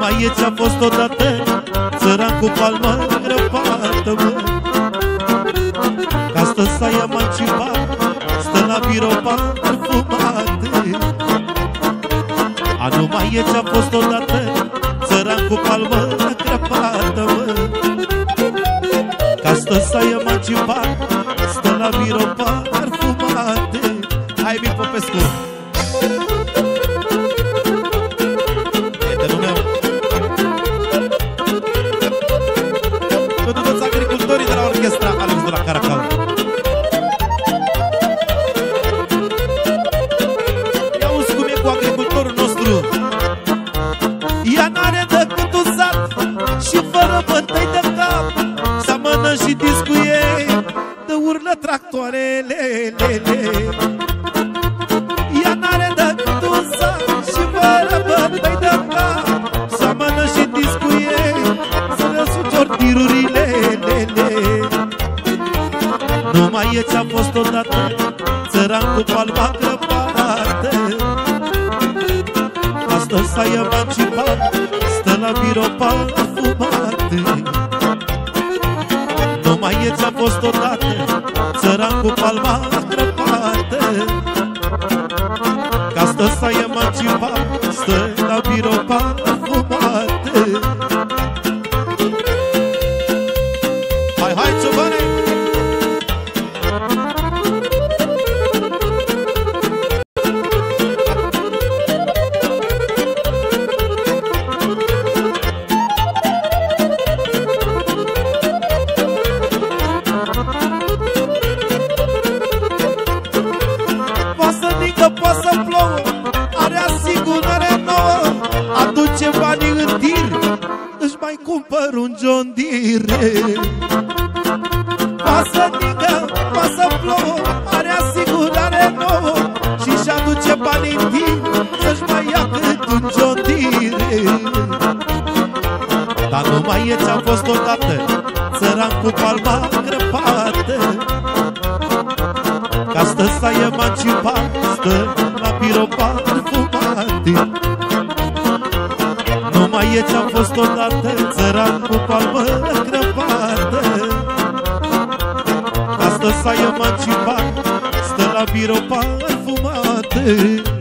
mai e ce-a fost odată, țăran cu palmă grăpată, mă. Că astăzi s-a emancipat, stă la birou parfumate. A, nu mai e ce-a fost odată, țăran cu palmă grăpată, mă. Că astăzi s-a emancipat, stă la birou parfumate. Hai, Emil Popescu! Prietenul meu! Pentru toți agricultorii de la orchestra Alex de la Caracal. Ia uzi cum e cu agricultorul nostru. Ea n-are decât un sat și fără bătăi de cap. Seamănă și discuie, de urlă tractoarele. Ea n-are decât un sat și fără bătăi de cap. Seamănă și discuie, să răsuci ortirurile. Nu mai e ce-a fost odată, țăran cu palma grăpată. Astăzi s-a emancipat, stă la birou parfumate. Nu mai e ce-a fost odată, țăran cu palma grăpată. Că astăzi s-a emancipat, stă la birou parfumate. Hai, hai, ciobane! Poate să plouă, are asigurare nouă, aduce banii în tir, își mai cumpăr un John Deere. Poate să ningă, poate să plouă, are asigurare nouă și-și aduce banii în tir, să-și mai ia cât un John Deere. Dar nu mai e ce-a fost odată, țăran cu palma grăpată. Că astăzi s-a emancipat, stă la birou parfumate. Nu mai e ce-a fost odată, țăran cu palmă grăpată. Că astăzi s-a emancipat, stă la birou parfumate.